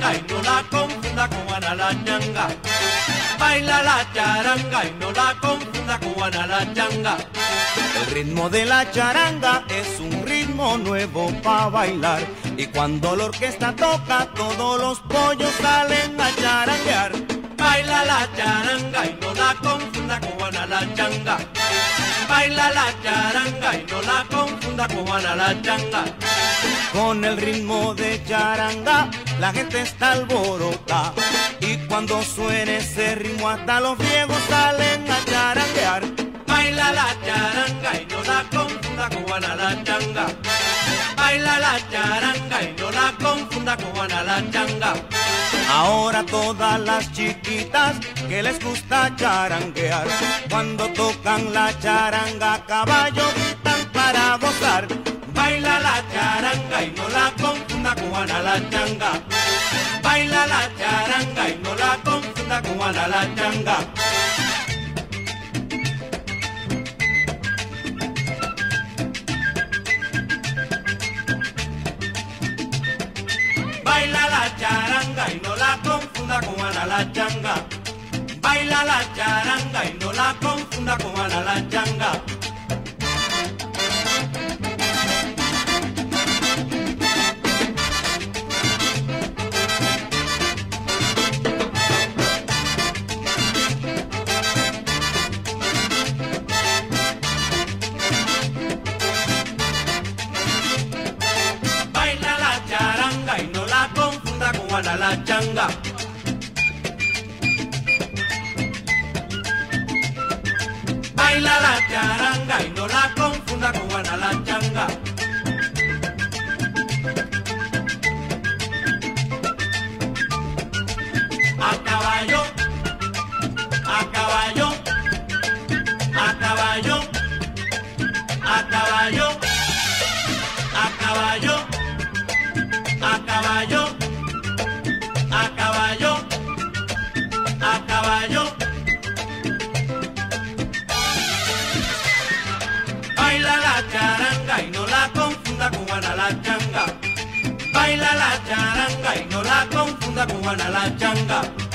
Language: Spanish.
charanga y no la confunda con Juana la changa. Baila la charanga y no la confunda con Juana la changa. El ritmo de la charanga es un ritmo nuevo para bailar. Y cuando la orquesta toca, todos los pollos salen a charanguear. Baila la charanga y no la confunda con Juana la changa. Baila la charanga y no la confunda con Juana la changa. Con el ritmo de charanga, la gente está alborotada. Y cuando suene ese ritmo, hasta los viejos salen a charanguear. Baila la charanga y no la confunda con Juana la changa. Baila la charanga y no la confunda con Juana la changa. Ahora todas las chiquitas que les gusta charanguear, cuando tocan la charanga a caballo gritan para gozar. Baila la charanga y no la confunda con Juana la changa. Baila la charanga y no la confunda con Juana la changa. Baila la charanga y no la confunda con Juana la changa. Baila la charanga y no la confunda con Juana la changa. Baila la charanga y no la confunda con Juana la changa. Baila la charanga y no la confunda con Juana la changa. A caballo, a caballo, a caballo, a caballo, a caballo, a caballo, a caballo, a caballo. Baila la charanga y no la confunda con Juana la changa. Baila la charanga y no la confunda con Juana la changa.